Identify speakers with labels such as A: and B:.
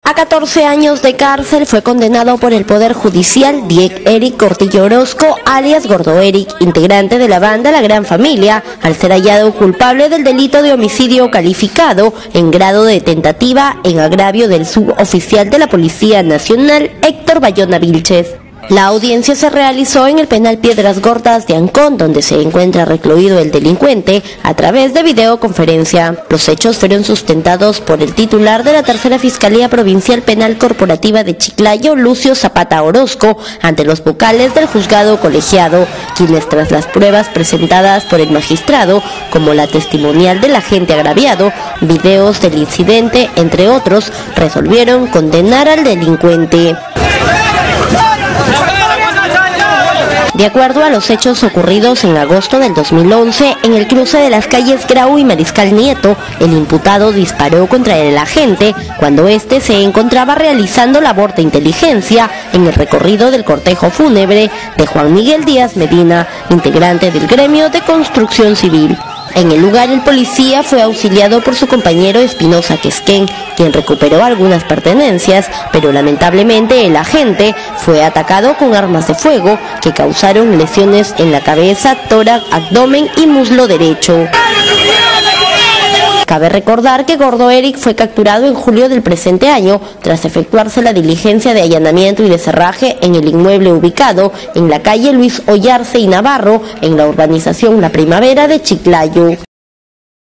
A: A 14 años de cárcel fue condenado por el Poder Judicial Diego Eric Cortillo Orozco, alias Gordo Eric, integrante de la banda La Gran Familia, al ser hallado culpable del delito de homicidio calificado en grado de tentativa en agravio del suboficial de la Policía Nacional, Héctor Bayona Vilches. La audiencia se realizó en el penal Piedras Gordas de Ancón, donde se encuentra recluido el delincuente, a través de videoconferencia. Los hechos fueron sustentados por el titular de la Tercera Fiscalía Provincial Penal Corporativa de Chiclayo, Lucio Zapata Orozco, ante los vocales del juzgado colegiado, quienes tras las pruebas presentadas por el magistrado, como la testimonial del agente agraviado, videos del incidente, entre otros, resolvieron condenar al delincuente. De acuerdo a los hechos ocurridos en agosto del 2011, en el cruce de las calles Grau y Mariscal Nieto, el imputado disparó contra el agente cuando éste se encontraba realizando labor de inteligencia en el recorrido del cortejo fúnebre de Juan Miguel Díaz Medina, integrante del gremio de construcción civil. En el lugar, el policía fue auxiliado por su compañero Espinosa Quesquén, quien recuperó algunas pertenencias, pero lamentablemente el agente fue atacado con armas de fuego que causaron lesiones en la cabeza, tórax, abdomen y muslo derecho. Cabe recordar que Gordo Eric fue capturado en julio del presente año tras efectuarse la diligencia de allanamiento y de cerraje en el inmueble ubicado en la calle Luis Ollarse y Navarro, en la urbanización La Primavera de Chiclayo.